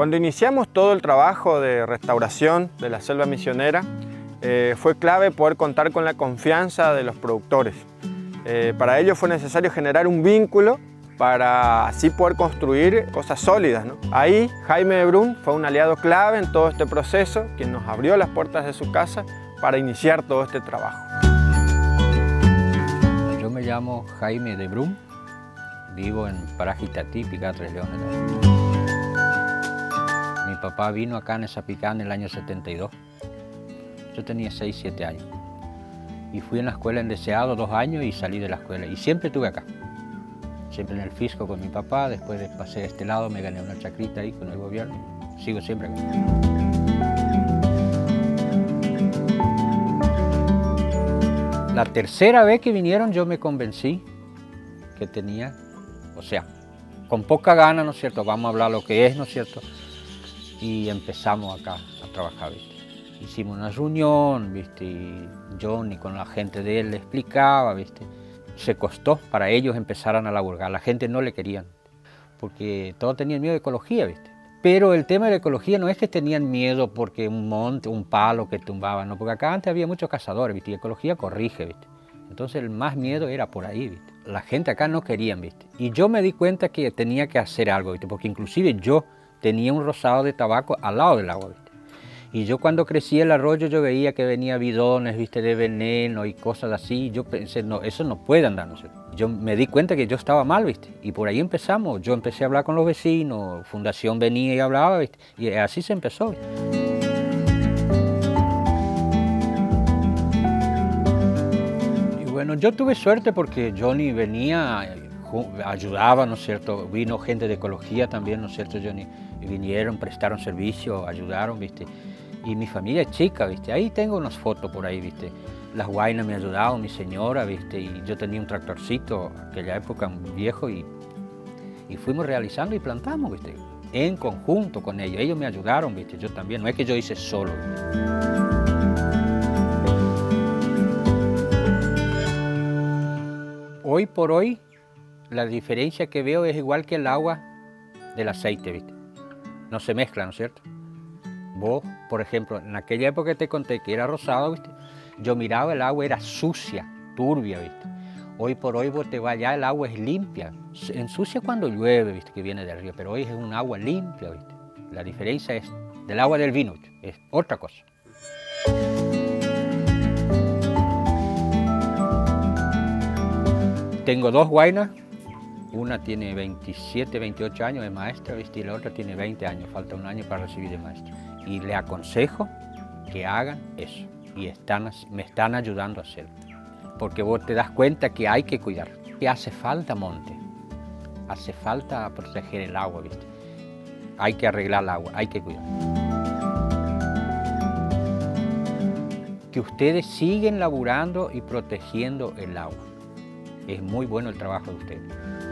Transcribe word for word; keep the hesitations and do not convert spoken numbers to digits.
Cuando iniciamos todo el trabajo de restauración de la selva misionera, eh, fue clave poder contar con la confianza de los productores. Eh, para ello fue necesario generar un vínculo para así poder construir cosas sólidas, ¿no? Ahí Jaime de Brum fue un aliado clave en todo este proceso, quien nos abrió las puertas de su casa para iniciar todo este trabajo. Yo me llamo Jaime de Brum, vivo en Paraje Itatí, Picá, Tres Leones. Mi papá vino acá en Zapicá en el año setenta y dos. Yo tenía seis, siete años. Y fui en la escuela en Deseado dos años y salí de la escuela. Y siempre estuve acá. Siempre en el fisco con mi papá. Después de pasé a este lado, me gané una chacrita ahí con el gobierno. Sigo siempre acá. La tercera vez que vinieron yo me convencí que tenía, o sea, con poca gana, ¿no es cierto? Vamos a hablar lo que es, ¿no es cierto? Y empezamos acá a trabajar, ¿viste? Hicimos una reunión, ¿viste? Y Johnny con la gente de él le explicaba, ¿viste? Se costó para ellos empezaran a laburar. La gente no le querían, porque todos tenían miedo de ecología, ¿viste? Pero el tema de la ecología no es que tenían miedo porque un monte, un palo que tumbaban, no, porque acá antes había muchos cazadores, ¿viste? Y ecología corrige, ¿viste? Entonces el más miedo era por ahí, ¿viste? La gente acá no querían, ¿viste? Y yo me di cuenta que tenía que hacer algo, ¿viste? Porque inclusive yo tenía un rosado de tabaco al lado del agua, ¿viste? Y yo cuando crecí el arroyo yo veía que venía bidones, ¿viste? De veneno y cosas así. Yo pensé, no, eso no puede andar, ¿no? Yo me di cuenta que yo estaba mal, ¿viste? Y por ahí empezamos. Yo empecé a hablar con los vecinos, Fundación venía y hablaba, ¿viste? Y así se empezó, ¿viste? Y bueno, yo tuve suerte porque Johnny venía, ayudaba, ¿no es cierto? Vino gente de ecología también, ¿no es cierto, Johnny? Y vinieron, prestaron servicio, ayudaron, ¿viste? Y mi familia es chica, ¿viste? Ahí tengo unas fotos por ahí, ¿viste? Las guainas me ayudaban, mi señora, ¿viste? Y yo tenía un tractorcito, aquella época, un viejo, y, y fuimos realizando y plantamos, ¿viste? En conjunto con ellos. Ellos me ayudaron, ¿viste? Yo también, no es que yo hice solo, ¿viste? Hoy por hoy, la diferencia que veo es igual que el agua del aceite, ¿viste? No se mezcla, ¿no es cierto? Vos, por ejemplo, en aquella época que te conté que era rosado, ¿viste? Yo miraba el agua, era sucia, turbia, ¿viste? Hoy por hoy vos te vas allá, el agua es limpia. Ensucia cuando llueve, ¿viste? Que viene del río, pero hoy es un agua limpia, ¿viste? La diferencia es del agua del vino, ¿viste? Es otra cosa. Tengo dos guainas. Una tiene veintisiete, veintiocho años, es maestra, ¿viste? Y la otra tiene veinte años, falta un año para recibir de maestra. Y le aconsejo que hagan eso. Y están, me están ayudando a hacerlo. Porque vos te das cuenta que hay que cuidar. Que hace falta monte. Hace falta proteger el agua, ¿viste? Hay que arreglar el agua, hay que cuidar. Que ustedes siguen laburando y protegiendo el agua. Es muy bueno el trabajo de ustedes.